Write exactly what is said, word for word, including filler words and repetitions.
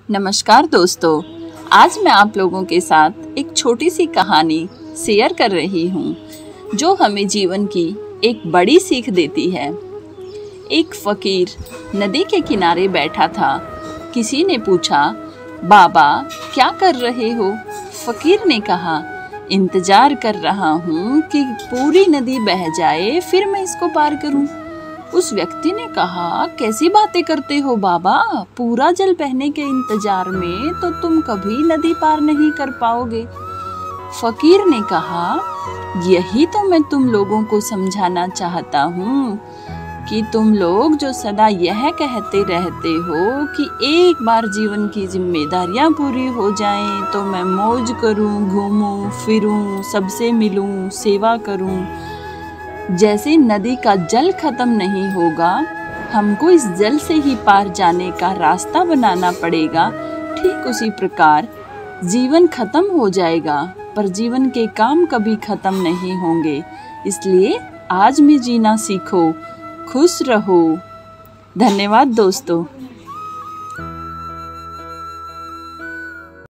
नमस्कार दोस्तों, आज मैं आप लोगों के साथ एक छोटी सी कहानी शेयर कर रही हूँ जो हमें जीवन की एक बड़ी सीख देती है। एक फकीर नदी के किनारे बैठा था। किसी ने पूछा, बाबा क्या कर रहे हो? फकीर ने कहा, इंतजार कर रहा हूँ कि पूरी नदी बह जाए फिर मैं इसको पार करूँ। उस व्यक्ति ने कहा, कैसी बातें करते हो बाबा, पूरा जल बहने के इंतजार में तो तुम कभी नदी पार नहीं कर पाओगे। फकीर ने कहा, यही तो मैं तुम लोगों को समझाना चाहता हूँ कि तुम लोग जो सदा यह कहते रहते हो कि एक बार जीवन की जिम्मेदारियां पूरी हो जाएं तो मैं मौज करूं, घूमूं, फिरूं, सबसे मिलूं, सेवा करूं, जैसे नदी का जल खत्म नहीं होगा, हमको इस जल से ही पार जाने का रास्ता बनाना पड़ेगा। ठीक उसी प्रकार जीवन खत्म हो जाएगा पर जीवन के काम कभी खत्म नहीं होंगे। इसलिए आज में जीना सीखो, खुश रहो। धन्यवाद दोस्तों।